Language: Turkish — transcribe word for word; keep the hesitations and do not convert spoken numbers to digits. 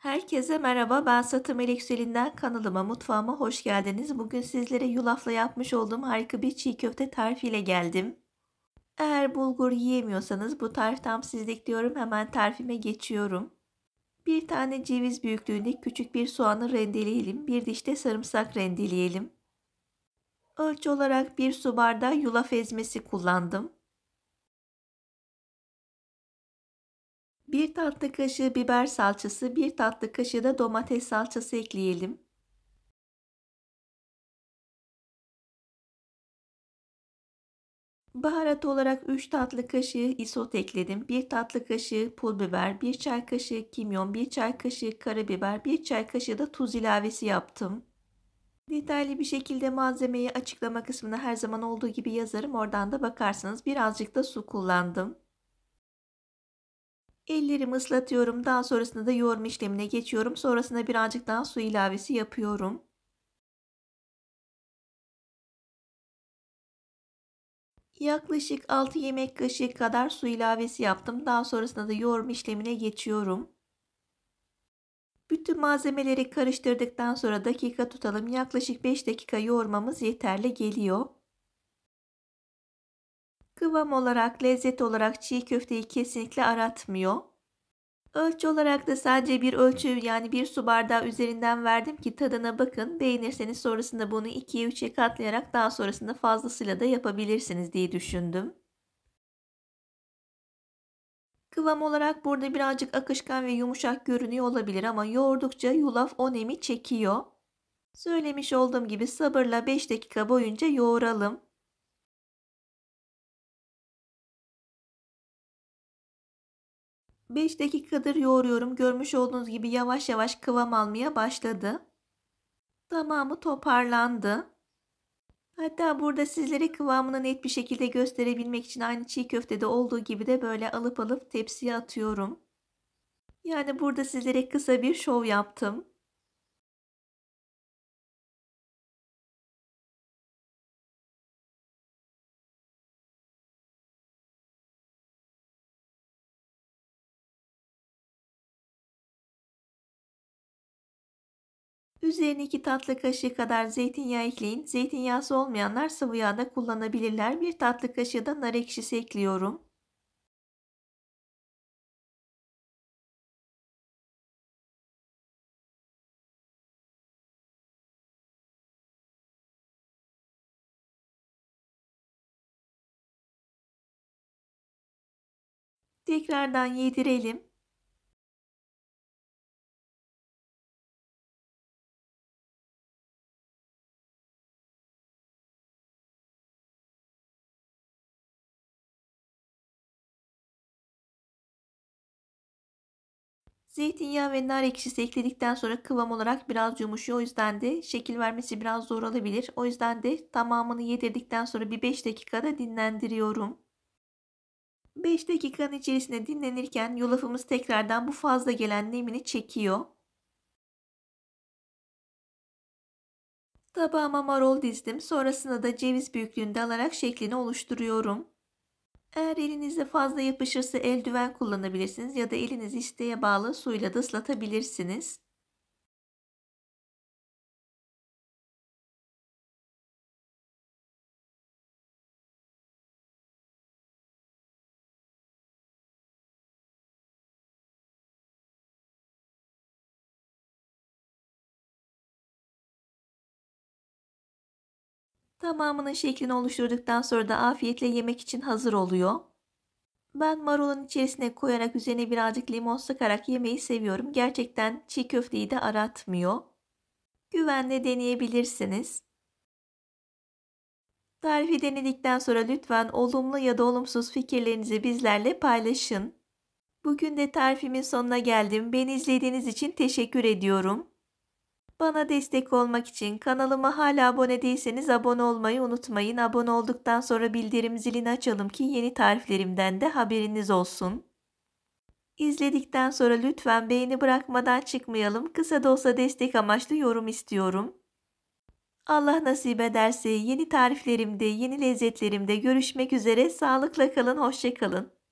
Herkese merhaba, ben Satı Melek Selin'den kanalıma, mutfağıma hoş geldiniz. Bugün sizlere yulafla yapmış olduğum harika bir çiğ köfte tarifiyle geldim. Eğer bulgur yiyemiyorsanız bu tarif tam sizlik diyorum. Hemen tarifime geçiyorum. Bir tane ceviz büyüklüğünde küçük bir soğanı rendeleyelim. Bir diş de sarımsak rendeleyelim. Ölçü olarak bir su bardağı yulaf ezmesi kullandım. bir tatlı kaşığı biber salçası, bir tatlı kaşığı da domates salçası ekleyelim. Baharat olarak üç tatlı kaşığı isot ekledim. bir tatlı kaşığı pul biber, bir çay kaşığı kimyon, bir çay kaşığı karabiber, bir çay kaşığı da tuz ilavesi yaptım. Detaylı bir şekilde malzemeyi açıklama kısmına her zaman olduğu gibi yazarım. Oradan da bakarsınız. Birazcık da su kullandım. Ellerimi ıslatıyorum. Daha sonrasında da yoğurma işlemine geçiyorum. Sonrasında birazcık daha su ilavesi yapıyorum. Yaklaşık altı yemek kaşığı kadar su ilavesi yaptım. Daha sonrasında da yoğurma işlemine geçiyorum. Bütün malzemeleri karıştırdıktan sonra dakika tutalım. Yaklaşık beş dakika yoğurmamız yeterli geliyor. Kıvam olarak, lezzet olarak çiğ köfteyi kesinlikle aratmıyor. Ölçü olarak da sadece bir ölçü, yani bir su bardağı üzerinden verdim ki tadına bakın. Beğenirseniz sonrasında bunu ikiye üçe katlayarak daha sonrasında fazlasıyla da yapabilirsiniz diye düşündüm. Kıvam olarak burada birazcık akışkan ve yumuşak görünüyor olabilir ama yoğurdukça yulaf o nemi çekiyor. Söylemiş olduğum gibi sabırla beş dakika boyunca yoğuralım. beş dakikadır yoğuruyorum. Görmüş olduğunuz gibi yavaş yavaş kıvam almaya başladı. Tamamı toparlandı. Hatta burada sizlere kıvamını net bir şekilde gösterebilmek için aynı çiğ köftede olduğu gibi de böyle alıp alıp tepsiye atıyorum. Yani burada sizlere kısa bir şov yaptım. Üzerine iki tatlı kaşığı kadar zeytinyağı ekleyin. Zeytinyağısı olmayanlar sıvı yağ da kullanabilirler. bir tatlı kaşığı da nar ekşisi ekliyorum. Tekrardan yedirelim. Zeytinyağı ve nar ekşisi ekledikten sonra kıvam olarak biraz yumuşuyor. O yüzden de şekil vermesi biraz zor olabilir. O yüzden de tamamını yedirdikten sonra bir beş dakikada dinlendiriyorum. beş dakikanın içerisinde dinlenirken yulafımız tekrardan bu fazla gelen nemini çekiyor. Tabağıma marul dizdim. Sonrasında da ceviz büyüklüğünde alarak şeklini oluşturuyorum. Eğer elinizde fazla yapışırsa eldiven kullanabilirsiniz ya da eliniz isteğe bağlı suyla da ıslatabilirsiniz. Tamamının şeklini oluşturduktan sonra da afiyetle yemek için hazır oluyor. Ben marulun içerisine koyarak üzerine birazcık limon sıkarak yemeyi seviyorum. Gerçekten çiğ köfteyi de aratmıyor. Güvenle deneyebilirsiniz. Tarifi denedikten sonra lütfen olumlu ya da olumsuz fikirlerinizi bizlerle paylaşın. Bugün de tarifimin sonuna geldim. Beni izlediğiniz için teşekkür ediyorum. Bana destek olmak için kanalıma hala abone değilseniz abone olmayı unutmayın. Abone olduktan sonra bildirim zilini açalım ki yeni tariflerimden de haberiniz olsun. İzledikten sonra lütfen beğeni bırakmadan çıkmayalım. Kısa da olsa destek amaçlı yorum istiyorum. Allah nasip ederse yeni tariflerimde, yeni lezzetlerimde görüşmek üzere. Sağlıkla kalın, hoşça kalın.